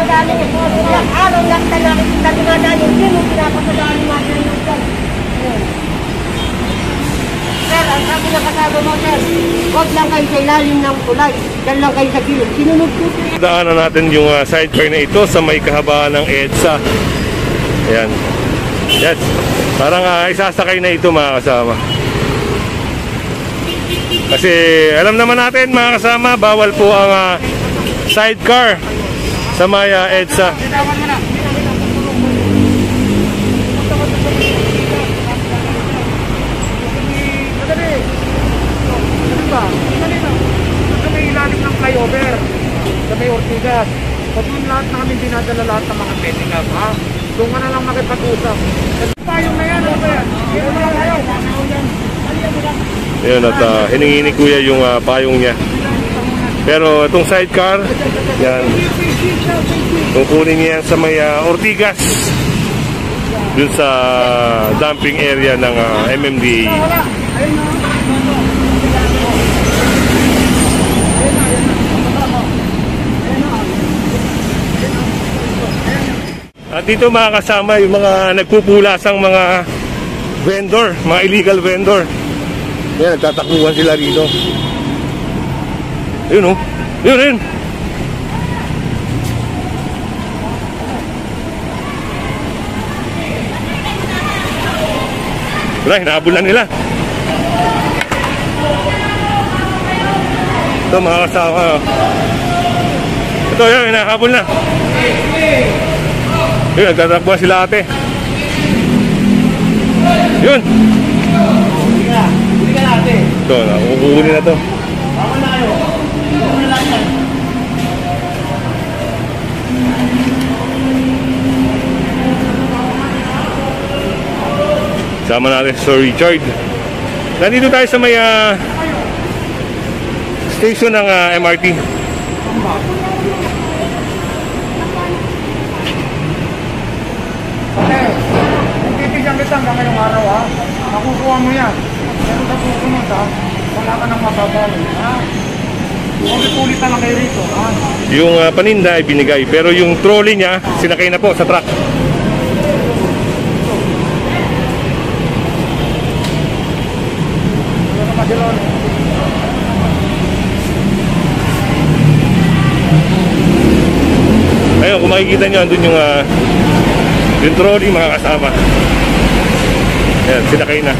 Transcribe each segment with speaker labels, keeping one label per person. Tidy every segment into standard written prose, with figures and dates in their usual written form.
Speaker 1: pinapasadali ko. Ilang araw lang talaga kita dumadaan yung din, yung pinapasadali natin yung dyan. Sir, ang sabi na kasama mo, sir, huwag lang kayo sa ilalim ng kulay. Diyan lang kayo sa gilid. Sinunod ko.
Speaker 2: Daanan natin yung sidecar na ito sa may kahabaan ng EDSA. Ayan. Yes. Parang isasakay na ito mga kasama. Kasi alam naman natin mga kasama, bawal po ang sidecar sa may EDSA.
Speaker 3: Sa may ilalim ng flyover, sa may Ortigas. So doon lahat namin dinadala lahat ng mga pending up, ha? Doon ka na lang makipag-usap. Payong na yan, okay? Dito na lang kayo.
Speaker 2: Ayun, at hiningi ni Kuya yung payong niya. Pero itong sidecar, yan, kukunin niya yan sa may Ortigas, dun sa dumping area ng MMDA. At dito mga kasama yung mga nagpupulasang mga vendor, mga illegal vendor. Yan, nagtatakbuhan sila rito. Ayun oh. Ayun, ayun. Wala, hinahabol na nila. Ito mga kasama. Ito yun, hinahabol na. Yun, nagtatakbuhan sila ate. Yun. Huli ka na ate. Ito, nakukunin na to. Baka na kayo. Baka na lang yan. Sama natin Sir Richard. Nandito tayo sa may station ng MRT.
Speaker 3: Kita hanggang ngayong araw, ha? Makukuha mo yan. Pero sa susunod, ha? Wala ka nang mababali, ha? Ulit-ulit na lang kayo rito, ha?
Speaker 2: Yung paninda ay binigay, pero yung trolley niya sinakay na po sa truck. Ayun, kung makikita nyo, andun yung trolley mga kasama. Ayan, sinakay na.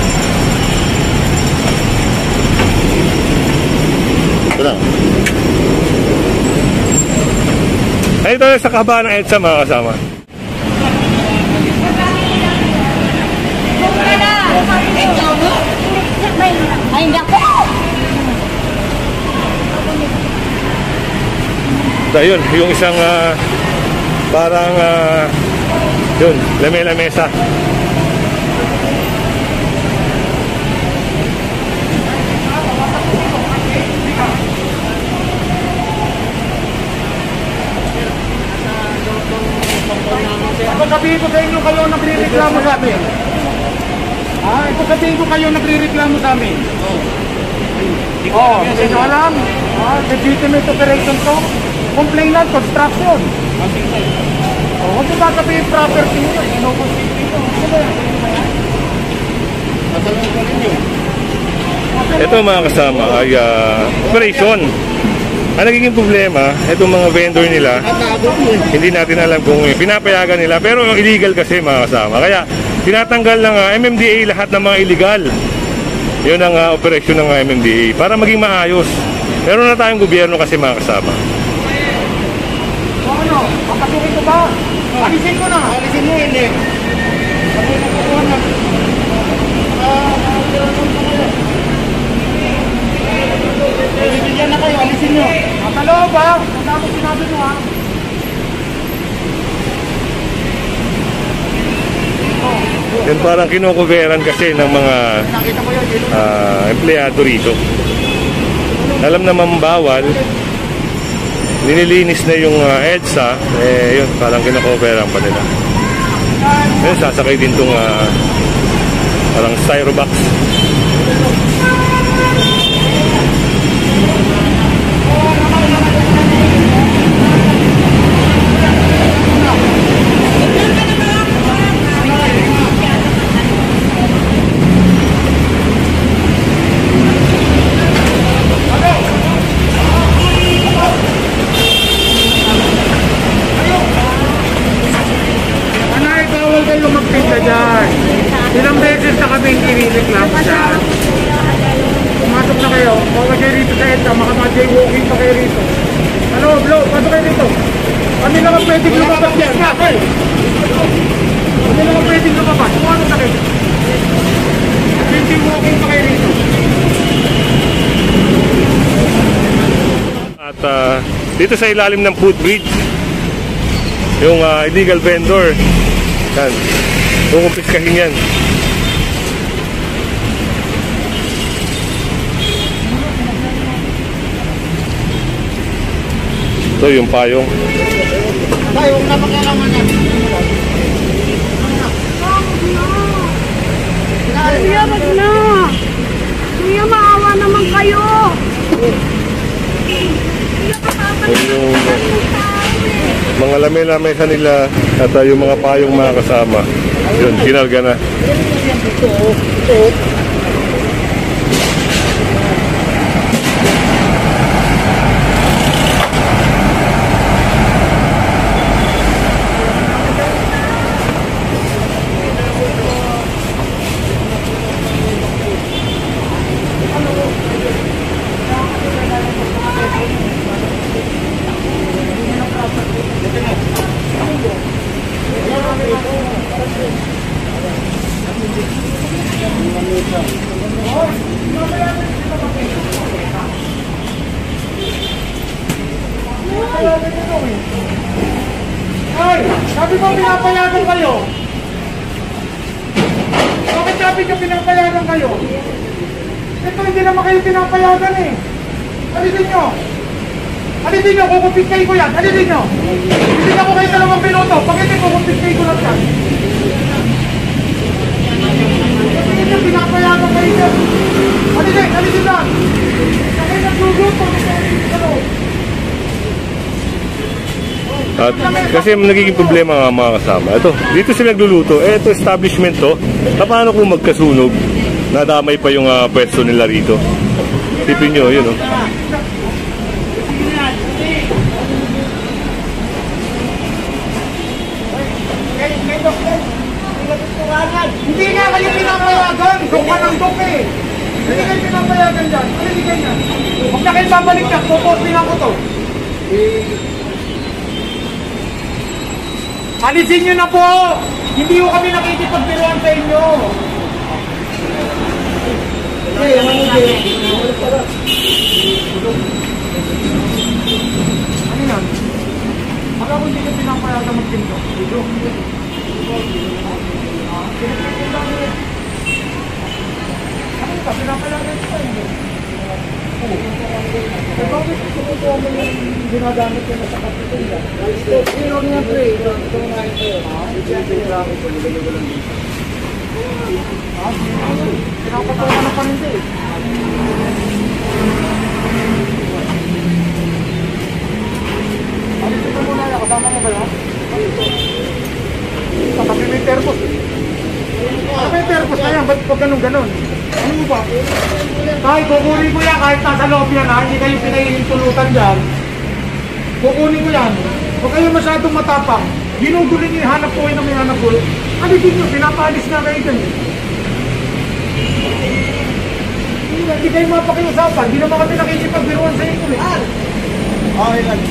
Speaker 2: Ito lang. Ay, ito sa kahabaan ng EDSA mga kasama.
Speaker 1: Ay, hindi ako.
Speaker 2: Ito yun, yung isang parang yun, lamesa.
Speaker 3: Sabihin ko sa inyo kayo nagre-reklamo sa amin. Ito sabihin ko kayo nagre-reklamo sa amin. Hindi nyo alam. Legitimate operation to. Complainant, construction. Huwag nyo sasabihin property nyo.
Speaker 2: Ito mga kasama ay operation. Ang nagiging problema, itong mga vendor nila, hindi natin alam kung pinapayagan nila, pero illegal kasi mga kasama. Kaya tinatanggal ng MMDA lahat ng mga illegal. Yun ang operasyon ng MMDA para maging maayos. Meron na tayong gobyerno kasi mga kasama.
Speaker 3: Ano? Papasukin ko ba? Alisin ko na. Alisin mo hindi. Bibigyan na kayo, alisin nyo. Matalo ba? Ang dami sinabi nyo, ha?
Speaker 2: Yan parang kinukuveran kasi ng mga empleyado rito. Alam naman bawal. Nililinis na yung EDSA. Yun, parang kinukuveran pa nila. Ngayon, sasakay din itong parang styrobox.
Speaker 3: kayo rito. Ano, Blow, pasok kayo rito. Kami lang ang pwedeng lumabas yan. Kami lang ang pwedeng lumabas. Kung ano na kayo? Hindi walking pa kayo rito.
Speaker 2: At dito sa ilalim ng footbridge, yung illegal vendor, yan, kukumpiskahin yan. Ito yung payong.
Speaker 1: Payong na pakialaman yan.
Speaker 4: Kuya, wag na. Kuya, maawa naman kayo.
Speaker 2: Yung mga lamay-lamay nila at yung mga payong mga kasama, yun, kinarga na.
Speaker 3: Ay, sabi mo pinapayagan kayo. Bakit sabi nyo pinapayagan kayo? Ito hindi naman kayo pinapayagan eh. Alisin nyo. Alisin nyo, kukumpiskay ko yan. Alisin nyo. Hindi ako kayo 2 minuto. Bakit hindi kukumpiskay ko lang yan? Hindi nyo pinapayagan kayo dyan. Alisin lang. Kaya nagluguto.
Speaker 2: At kasi nagiging problema ang mga kasama. Ito, dito sila nagluluto. Ito establishment to. Paano kung magkasunog? Nadamay pa yung pwesto nila rito. Tipin nyo, yun o.
Speaker 3: Hindi nga kayo pinapayagan. Dok ka ng dok eh. Hindi kayo pinapayagan dyan. Hindi ganyan. Huwag na kayo babalik dyan. Pupusin ako to. Alisin nyo na po! Hindi ko kami nakikipagbiruan sa inyo! Ano yan? Baka kung hindi ka pinapayagan magtinto. Ano ka? Pinapayagan sa inyo? Eh bakit kumukuha mo yung ginagamit ko na sa kapitula? Zero nga pre, ito nga ito. Pinapatawa na pa rin ito eh. Ano ito muna yan? Kasama mo ba yan? Katabi may termos. Ano may termos na yan? Ba't ganun-ganun? Ano mo ba? Kahit kukunin ko yan, kahit nasa loob yan ha, hindi kayo pinahihintulutan dyan. Kukunin ko yan. Huwag kayo masyadong matapang. Ginuguling yung hanap ko na may hanap ko. Ano din nyo? Pinapalis na kayo dyan. Hindi kayo mapakiusapan. Hindi naman kami nakikipagbiruan sa inyo. Okay lang.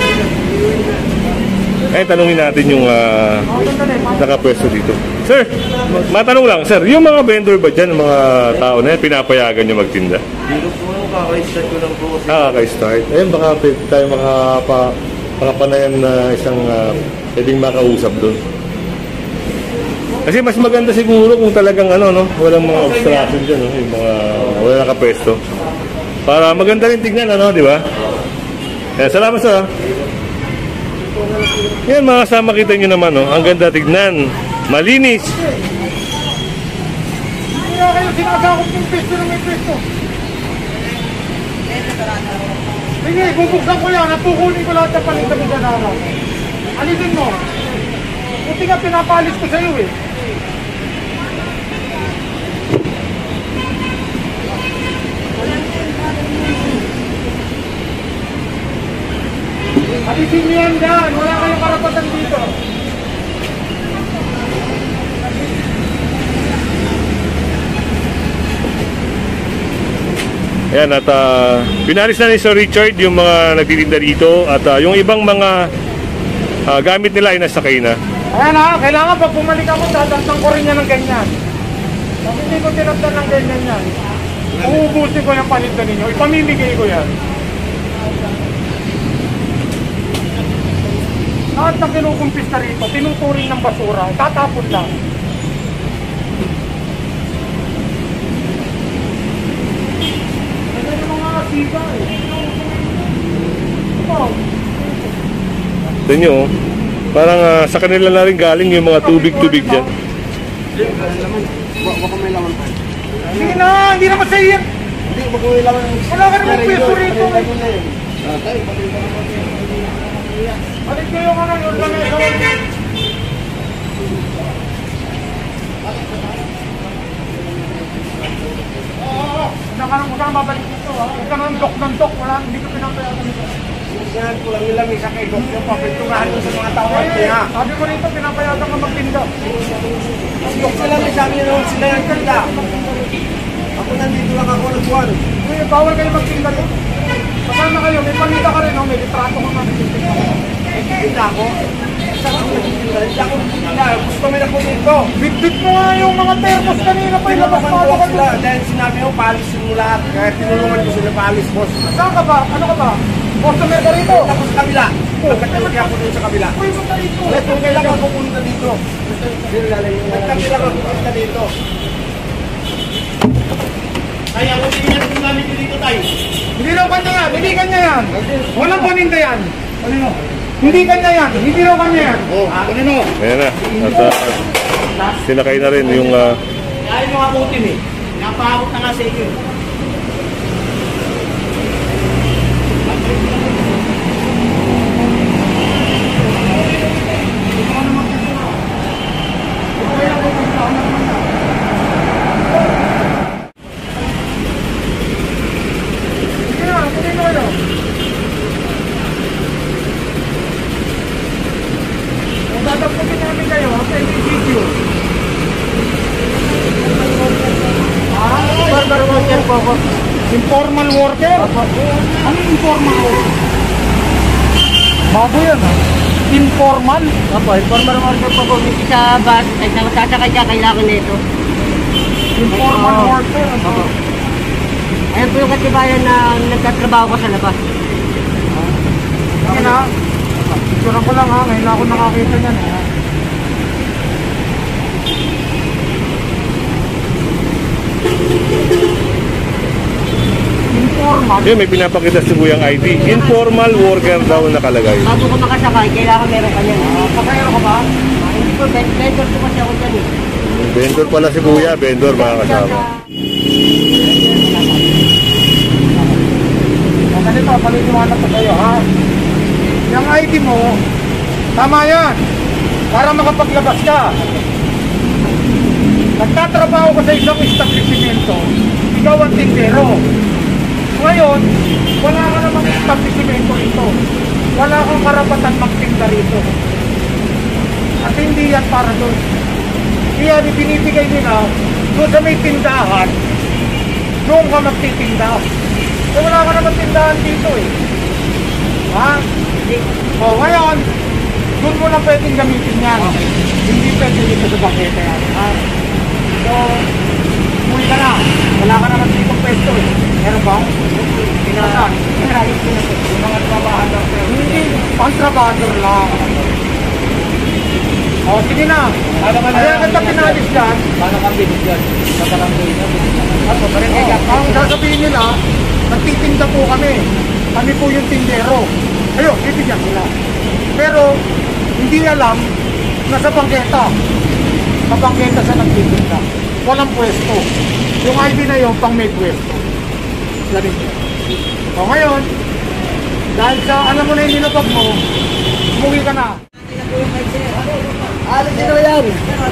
Speaker 2: Eh, tanungin natin yung nakapwesto dito. Sir, matanong lang, sir, yung mga vendor ba dyan, mga tao na yan, pinapayagan nyo magtinda?
Speaker 5: Dito po yung kaka-start ko lang po.
Speaker 2: Kaka-start. Ayun, baka tayo makapanayan na isang pwedeng makausap doon. Kasi mas maganda siguro kung talagang walang mga obstruction dyan, yung mga wala nakapwesto. Para maganda rin tignan, di ba? Salamat sir. Yan mga kasama, kita nyo naman, ang ganda tignan. Malinis.
Speaker 3: Hindi na kayo sinasakop yung pesto na may pesto. Sige, bubuksan ko yan. Natukunin ko lahat ng palit sa Buganara. Alisin mo. Buti nga pinapalis ko sa iyo eh. Alisin niyo yan dyan. Wala kayong karapatan dito.
Speaker 2: Ayan, at pinalis na ni Sir Richard yung mga nagtitinda dito at yung ibang mga gamit nila ay nasakay na.
Speaker 3: Ayan ha, kailangan pag bumalik ako, dadagtan ko rin yan ng ganyan. Pag hindi ko tinagdan ng ganyan yan, uubusin ko yung paninda ninyo, ipamimigay ko yan. Lahat na kinukumpis na rito, tinuturing ng basura, tatapon lang. Ayan yung mga siga eh.
Speaker 2: Ito nyo, parang sa kanila na rin galing yung mga tubig-tubig dyan.
Speaker 5: Baka may laman pa.
Speaker 3: Sige na, hindi naman sa iyo.
Speaker 5: Hindi, baka may laman.
Speaker 3: Wala ka naman peso rito. Balik ko yung ano, yung lamesa. Huwag ka nang babalik dito. Huwag ka nang dok ng dok. Wala, hindi ko pinapayagan dito.
Speaker 5: Yan ko lang yung lamesa kay Dok. Yung papiturahan ko sa mga tawad niya.
Speaker 3: Sabi ko rito, pinapayagan ka magtinda.
Speaker 5: Dok sila, may sabi niya naman sila yung tinda. Ako nandito lang ako nagbuwan.
Speaker 3: Kuya, bawal kayo magtinda dito. Kasama kayo, may panita ka rin, may litrato ka nga.
Speaker 5: Tinda ako. Saan ako nagtitinda? Hindi ako nagtitinda. Gusto may naku dito.
Speaker 3: Bit-bit mo nga yung mga termos kanina pa, ilabas pa ako
Speaker 5: sila. Dahil sinabi mo, palis mo lahat. Kaya tinulungan ko sila palis, boss.
Speaker 3: Saan ka ba? Ano ka ba? Customer ka rito?
Speaker 5: Tapos sa kabila. Nagkakilaki ako dun sa kabila.
Speaker 3: Uy, punta rito.
Speaker 5: Kung kailangan ako pumunta dito. Nagkakilaki ako pumunta dito. Ay, ako tingnan kung namin dito tayo.
Speaker 3: Hindi raw kanya yan, hindi kanya yan. Walang paninda yan. Hindi kanya yan, hindi raw kanya yan.
Speaker 2: Ayan na, at sinakay na rin yung
Speaker 5: Ayaw nyo akutin eh. Napahakot na nga sa inyo.
Speaker 3: Tatapagin namin kayo, sa video. Informal worker po ako. Informal worker? Ano informal worker? Bago yan ha? Informal?
Speaker 1: Opo, informal worker po po. Hindi sa bus, ay sasakay ka, kailangan na ito.
Speaker 3: Informal worker?
Speaker 1: Opo. Ayan po yung katibayan na nagtatrabaho ko sa labas.
Speaker 3: Yan ha? Picturean ko lang ha, ngayon ako nakakita niyan ha. Informal?
Speaker 2: yun, may pinapakita si Kuyang ID. Informal worker daw nakalagay.
Speaker 1: Bago ko makasakay, kailangan meron ka niyan.
Speaker 3: Pasayero ka ba?
Speaker 1: Hindi po, vendor po kasi ako dyan eh.
Speaker 2: Vendor pala si Kuya, vendor mga kasama.
Speaker 3: Ganito, paliliwanag ko sa'yo ha. Yung ID mo, tama yan. Para makapaglabas ka. Nagtatrabaho ka sa isang establishmento, ikaw ang tindero. Ngayon, wala ka namang establishmento ito. Wala kang karapatan magtinda rito. At hindi yan para doon. Kaya binibigay nila, doon sa may tindahan, doon ka magtitinda. Eh wala ka naman tindahan dito eh. Ha? O ngayon, doon mo lang pwedeng gamitin yan. Hindi pwedeng dito sa baketa yan. Ha? So, umuwi ka na. Wala ka naman dito pwesto eh. Meron ba? Pinasaan? Yung mga trabahador. Hindi, pang-trabahador lang. O, sige na. Kaya kanta pinalis dyan.
Speaker 5: Paano kang binigyan? Sa barangay na.
Speaker 3: Ako, ang sasabihin nila, nagtitinda po kami. Kami po yung tindero. Ayun, bibigyan nila. Pero, hindi alam na sa bangketa. Sa bangketa sa nagtitinda. Walang pwesto. Yung ID na yun, pang may pwesto. Ganito. O ngayon, dahil sa alam mo na yung nilabag mo, umuwi ka na.
Speaker 1: Alam nyo yan.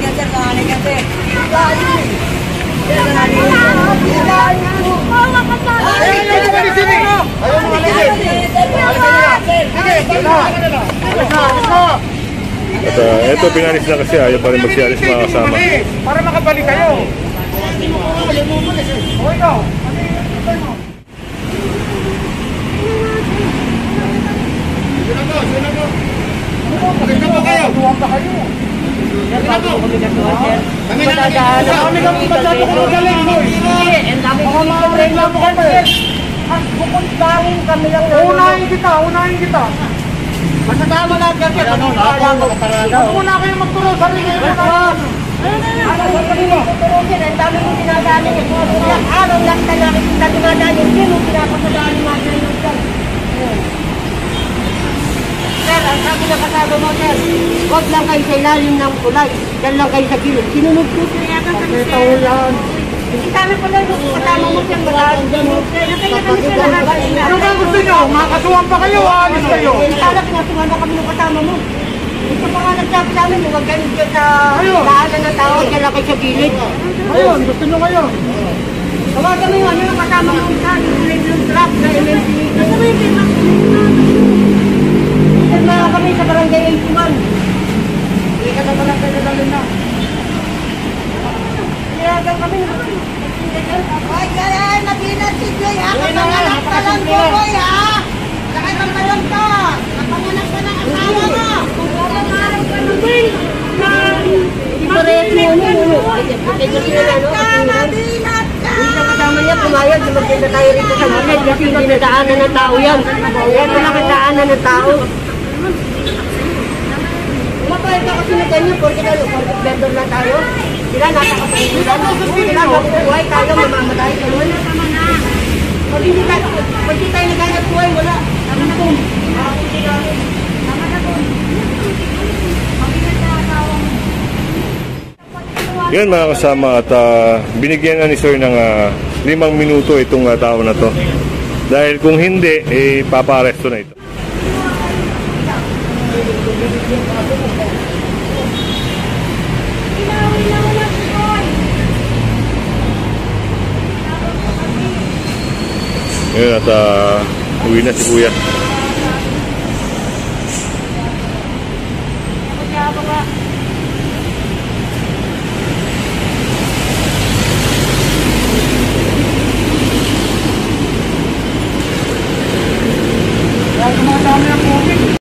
Speaker 3: Ayaw mo balisin eh! Ayaw mo balisin! Sige, alis na!
Speaker 2: At eto, pinalis na kasi ayaw pa rin magsialis mga kasama.
Speaker 3: Para makabalik kayo. O ikaw, ano yung mo? Kasuhan pa kayo.
Speaker 1: Sir, bago ko kami kasuhan, sir.
Speaker 3: Kami kami masyado ko magaling, boy.
Speaker 1: Hindi, ang dami ko dito,
Speaker 3: Reklamo
Speaker 1: sir.
Speaker 3: kami.
Speaker 1: At bukod langin kami lang
Speaker 3: Unahin kita.
Speaker 1: Basta tama lang yan, sir.
Speaker 3: Huwag muna kayo magturo sa rin.
Speaker 1: Ang dami kong dinadaan niya. Ilang araw lang na nakikita dinadaan yung sino, pinapasadaan yung mga ganyan dyan. Sir, ang sabi na kasama mo, sir, huwag lang kayo sa ilalim ng tulay. Diyan lang kayo sa gilid. Sinunod po siya yata kami, sir. Hindi kami pala yung kasama mo, sir. Nakaya kami sir lahat.
Speaker 3: Ano ba gusto nyo? Makakasuhan pa kayo, aalis kayo.
Speaker 1: Hindi pala pinasuhan na kami ng kasama mo. Ito pa nga nagsabi sa amin, huwag ganun dyan sa daanan ng tao, dyan lang kayo sa gilid.
Speaker 3: Ayun, gusto nyo ngayon.
Speaker 1: Tawagan mo yung ano yung kasama mo sa yung truck na MMC. Ano ba yung tema? Sir, mga kami sa barangay 81. Hindi ka na barangay na dalhin na. Nilagang kami.
Speaker 4: Ay, nabinat si Joy, ha? Kapanganak ka lang po, boy, ha? Sakay ka lang ka. Kapanganak ka ng asawa mo. Kapanganak ka ng boy.
Speaker 1: Hindi pa rin yung ano.
Speaker 4: Nabinat ka.
Speaker 1: Yung sa kasama niya, pumayag, maganda tayo rito sa gilid kasi hindi nadaanan ng tao yan. Ito lang ang daanan ng tao. Mapayag ka kasi na ganyan, porque vendor lang tayo. Sila nasa kapalitan. Sila mabubuhay tayo, mamamatay ka nun. Pag hindi tayo naghanap buhay, wala. Lumpong.
Speaker 2: Yan mga kasama at binigyan na ni Sir ng 5 minuto itong tao na to. Dahil kung hindi, paparesto na ito. Yan at uwi na si Kuya.